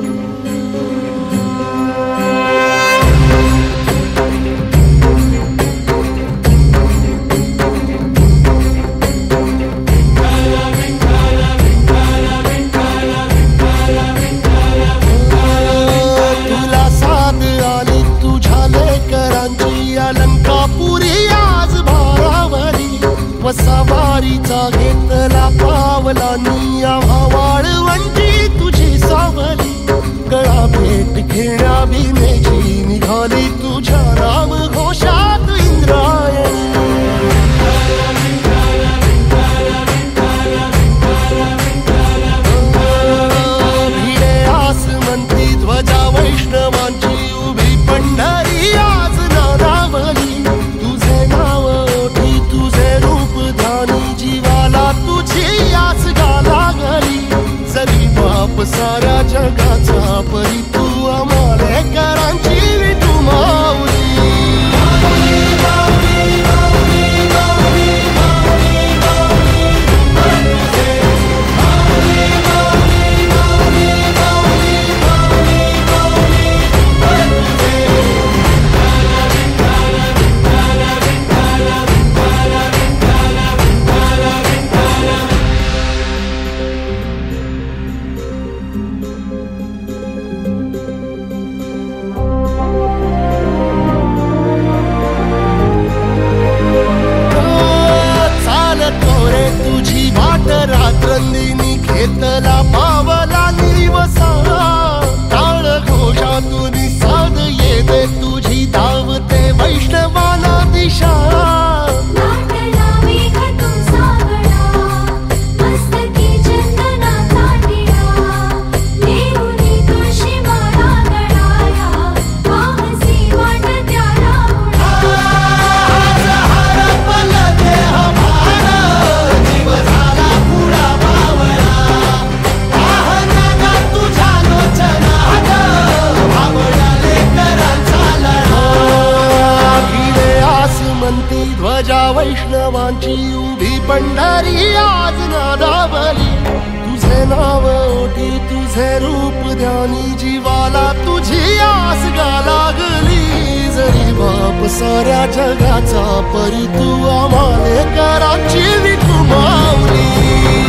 सवारीचा घेतला पावलांनी वाळवंटी तुझी सावली गळा भेट घेण्या भीमेची निघाली तुझ्या राम घोषात इंद्रायणी भिडे आसमंती ध्वजा वैष्णवांची उभी पंढरी आज नादावली तुझे नाव ओठी तुझे रूप ध्यानी जीवाला तुझी आस गाला गली जरी बाप साऱ्या जगाचा परी तू आमालेकरांची विठू माऊली रात्रंदिनी घेतला पावला निवसा टाळ घोषातून साध येते तुझी धावते वैष्णवाला दिशा ध्वजा वैष्णवांची उभी पंढरी आज नादावली तुझे नाव ओठी तुझे रूप ध्यानी जीवाला तुझी आस गाला गली जरी बाप साऱ्या जगाचा परी तू आमालेकरांची विठू माऊली